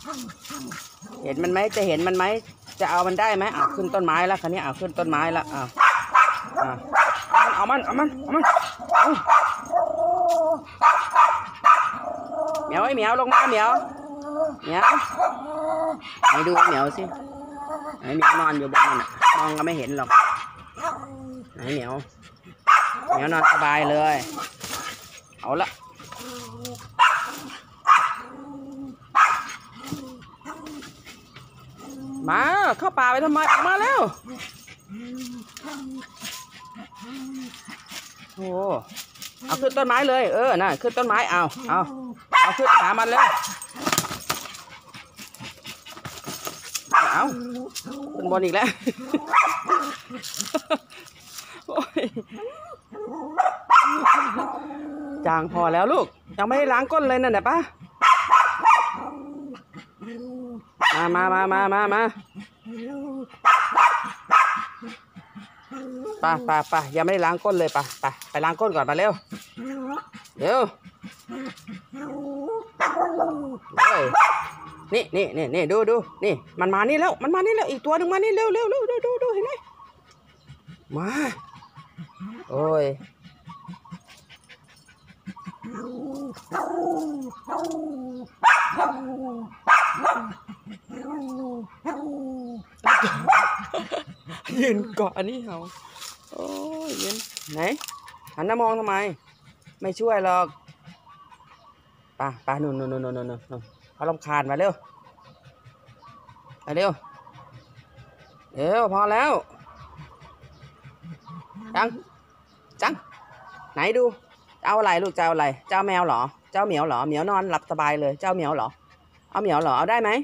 เห็นมันไหมจะเห็นมันไหมจะเอามันได้ไหมขึ้นต้นไม้แล้วคันนี้ขึ้นต้นไม้แล้วเอามันเหมียวไอ้เหมียวลงมาเหมียวไหนดูเหมียวสิไหนเหมียวนอนอยู่บนนั่นมองก็ไม่เห็นหรอกไหนเหมียวนอนสบายเลยเอาละมาเข้าป่าไปทำไมออกมาแล้วโอ้เอาขึ้นต้นไม้เลยน่ะขึ้นต้นไม้เอาขึ้นหามันเลยเอาขึ้นบนอีกแล้วจางพอแล้วลูกยังไม่ได้ล้างก้นเลยนั่นแหละป้ามาป่ะยังไม่ได้ล้างก้นเลยป่ะไปล้างก้นก่อนมาเร็วนี่ดูนี่มันมานี่แล้วอีกตัวหนึ่งมานี่เร็วดูเห็นไหมมาโอ้ยยืนเกาะอันนี้เหรอโอ้ยยืนไหนหันหน้ามองทำไมไม่ช่วยหรอกป่ะนู่นเขารำคาญมาเร็วพอแล้วจังไหนดูเอาอะไรลูกเจ้าอะไรเจ้าแมวเหรอเจ้าเหมียวเหรอเหมียวนอนหลับสบายเลยเจ้าเหมียวเหรอเอาเหมียวเหรอเอาได้ไหม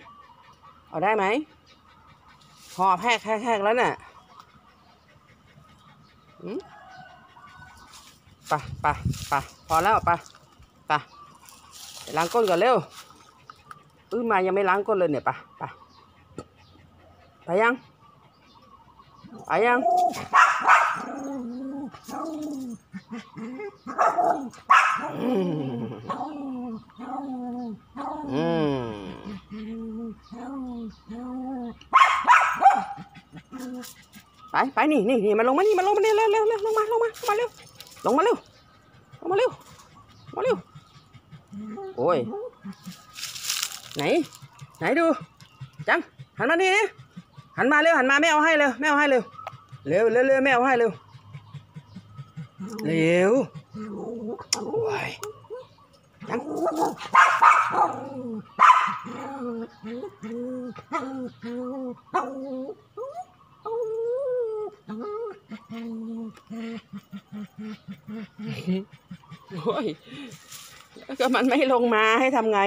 หอบแหกแล้วน่ะป่ะพอแล้วป่ะไปล้างก้นก่อนเร็วมายังไม่ล้างก้นเลยเนี่ยป่ะไปยังไปนี่มาลงมานี่เร็วลงมาเร็วลงมาเร็วโอ้ยไหนดูจังหันมานี่หันมาเร็วไม่เอาให้เร็วแม่เอาให้เร็วแม่เอาให้เร็วโอ้ยจังโอ้ยก็มันไม่ลงมาให้ทำไง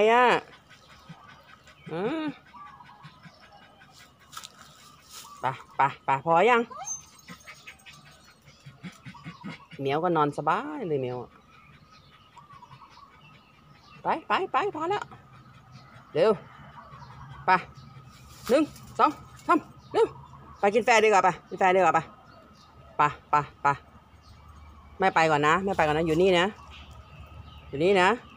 ป่ะพอยังเหมียวก็นอนสบายเลยเหมียวไปพอแล้วเร็วป่ะ1 2 3เร็วไปกินแฟดีกว่าป่ะป่ะไม่ไปก่อนนะอยู่นี่นะ